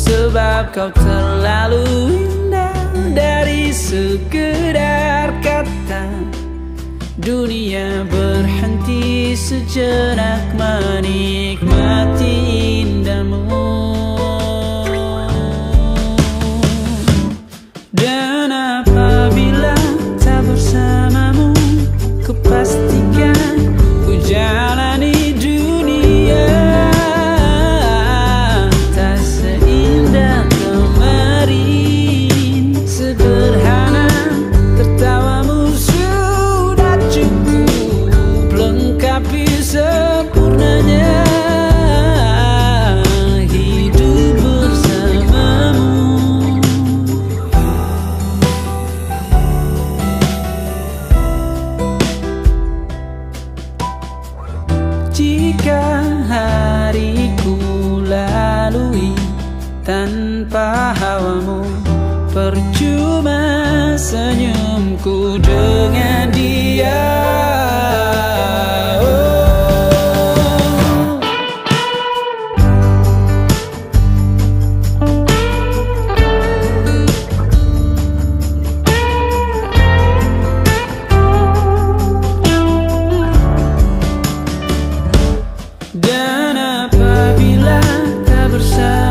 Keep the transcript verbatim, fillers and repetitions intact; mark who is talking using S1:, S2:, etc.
S1: sebab kau terlalu indah. Dari sekedar kata, dunia berhenti sejenak menikmati indahmu. Dan apabila tak bersamamu, kupastikan ku jalani dunia tak seindah kemarin. Sederhana tertawamu sudah cukup lengkapi sempurnanya hidup bersamamu. Jika hariku lalui tanpa hawamu, percuma senyumku dengan dia. Dan apabila tak bersama